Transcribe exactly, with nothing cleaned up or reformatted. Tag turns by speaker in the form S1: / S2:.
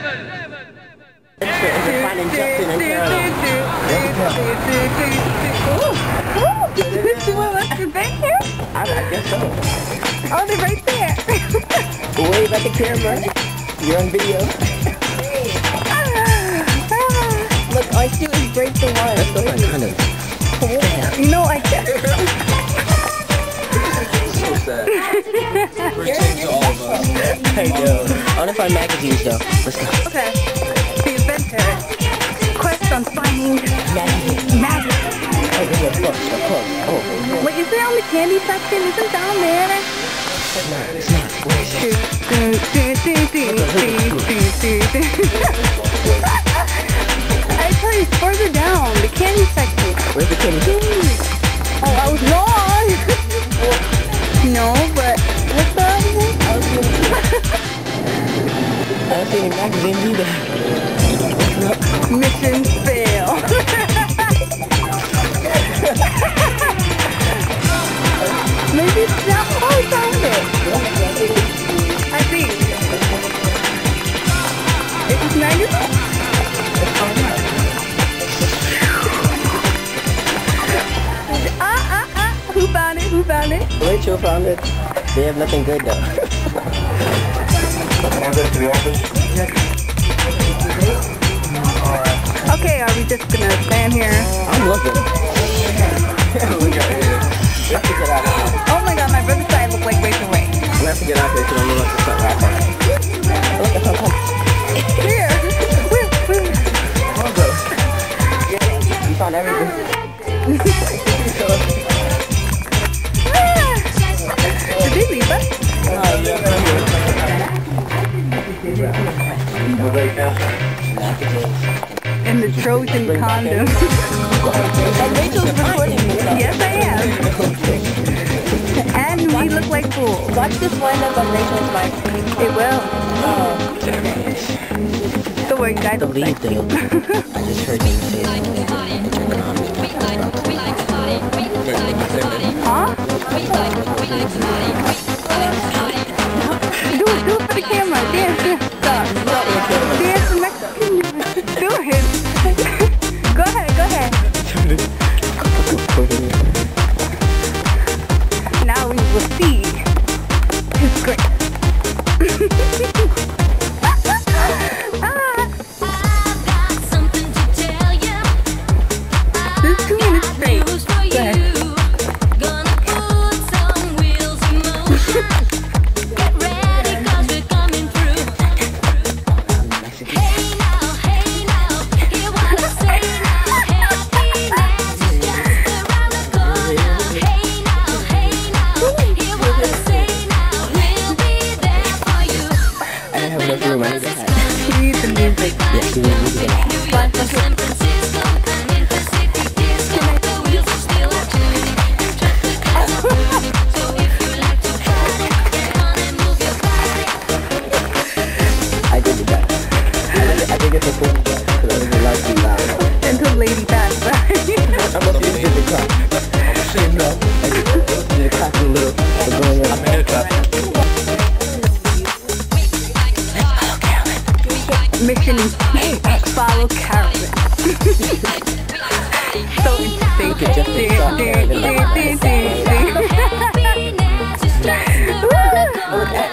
S1: Finding Justin and Carol.
S2: Is they here?
S1: I, I guess so.
S2: Oh, they're right there.
S1: Wave at the camera. You're on video.
S2: Look, all I do is break the wire.
S1: That's what I kind of...
S2: You know, I can't.
S1: So sad. We're changing all of us. Hey, yo. I want to find magazines, though. Let's go.
S2: Okay. The adventure. Quest on finding magic. Magic.
S1: Oh, there's a book. A book. Oh.
S2: Wait, is there on the candy section? Isn't down there?
S1: No, it's not. Where is it?
S2: I tell you, it's further down. The candy section.
S1: Where's the candy?
S2: Oh, I was wrong. No, but what's the other one?
S1: I was doing I don't see any magazines either.
S2: Mission fail. Maybe it's not. Oh, I found it. I think. Is this magazine? Ah, ah, ah. Who found it? Who found it?
S1: Rachel found it. They have nothing good though.
S2: Okay, are we just gonna stand here?
S1: I'm looking. Look out here. We have to get out of here.
S2: Oh my god, my brother's side look like Rachel Ray.
S1: We have to get out here because I'm gonna let the sun wrap on. Look at her.
S2: Here. Where? Where?
S1: Come on, bro. Yeah, you found everything.
S2: Did they leave us?
S1: Oh, yeah.
S2: And the Trojan condom.
S1: And Rachel's recording me.
S2: Yes, I am. And we look like fools.
S1: Watch this wind up on Rachel's mic.
S2: It will.
S1: Oh, there it is.
S2: Don't worry, guys.
S1: I believe they I just heard him say
S2: Huh? Do it, do it for the camera. Dance, dance. Stop. Dance the Mexican. Do it. Go ahead, go ahead. Now we will see his grace. This is two minutes straight. Go ahead. We need the music.
S1: Yes, we need music.
S2: Fine, let's go.
S1: I did it that. I think it's a cool because I was allowed to be loud.
S2: Until Lady passed by.
S1: I'm going to do the clap. I'm sitting up. I did the clap a little. I'm going in. I'm in the clap.
S2: Mission follow Carolyn. So interesting.
S1: You could just
S2: Ding,
S1: stop
S2: ding,
S1: there.
S2: ding, ding, ding, ding.
S1: Look at